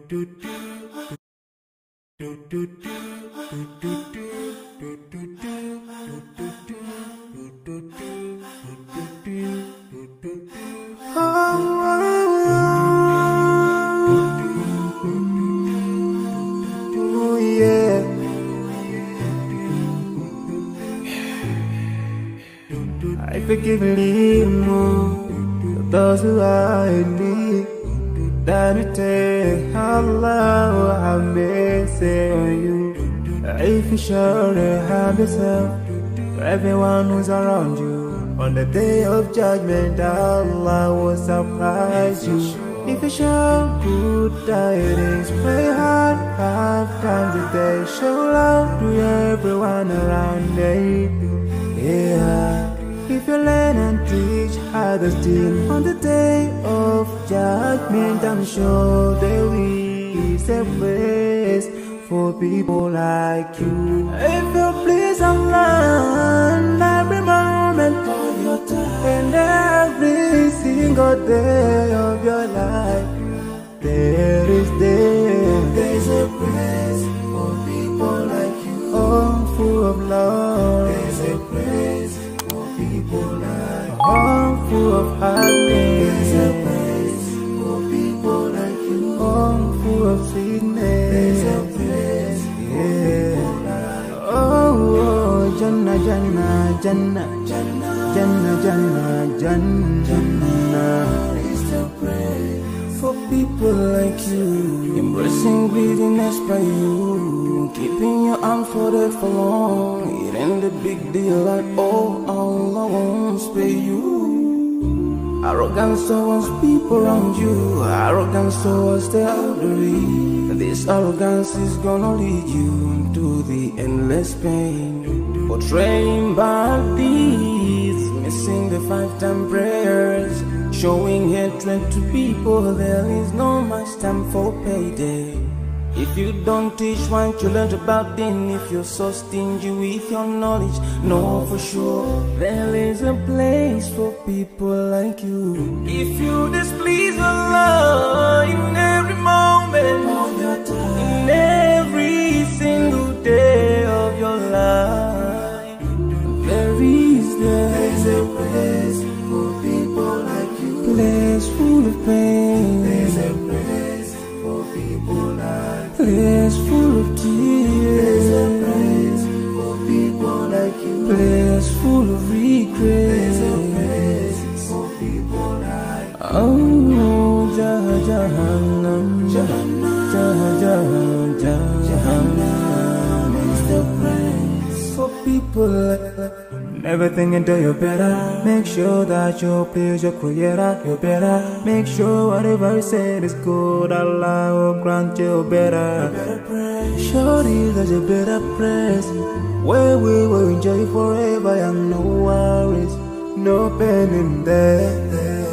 Yeah. I forgive and leave more those who are in need. That you take Allah have mercy on you. If you surely have yourself for everyone who's around you. On the day of judgment, Allah will surprise you. If you show good tidings, pray hard 5 times a day. Show love to everyone around you. Yeah. If you learn and teach others still, on the day of judgment, I'm sure there is a place for people like you. If you please Allah every moment of your time and every single day of your life, there's a place for people like you. Oh, full of love. There's a place for people like you. Oh, full of happiness. There's a place for people like you. Oh, full of sweetness. There's a place for people like you. Oh, Jannah, Jannah, Jannah, Jannah, Jannah, Jannah, Jannah. It's the place for people like you. Embracing greediness by you, keeping your arms folded for long. It ain't a big deal like, oh, Allah won't spare you. Arrogance towards people around you, arrogance towards the elderly. This arrogance is gonna lead you to the endless pain. Portraying bad deeds, missing the 5-time prayers, showing hatred to people. There is no much time for payday. If you don't teach what you learned about din, if you're so stingy with your knowledge, know for sure there is a place for people like you. If you displease Allah in every moment of your time, in every single day of your life, there's a place for people like you. Place full of pain. There's a place for people like you. Place full of tears. There's a place for people like you. Place full of regret. There's a place for people like you. Oh, Jahannam, Jahannam, Jahannam is the place for people like you. Never think until you're better. Make sure that you please your creator. You're better. Make sure whatever you said is good. Allah will grant you better. Surely there's a better place where we will enjoy forever and no worries, no pain in there.